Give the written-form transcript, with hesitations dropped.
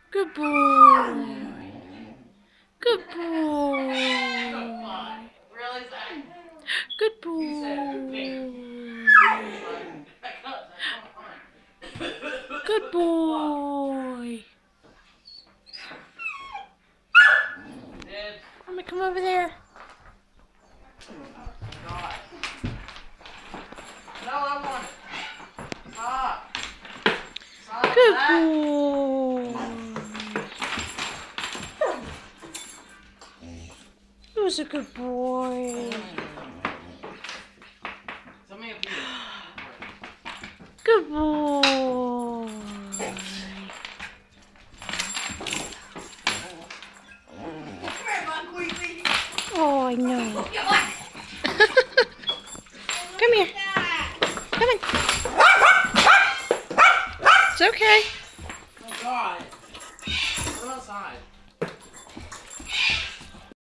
Good boy. Good boy. Really, Zach? Good boy. Good boy. I'm gonna come over there. No, I want it. Stop. Stop. Good Zach. boy. Who's a good boy? Tell me if you. Good boy. Oh, I know. Come here. Come on. It's okay. Oh God. Go outside.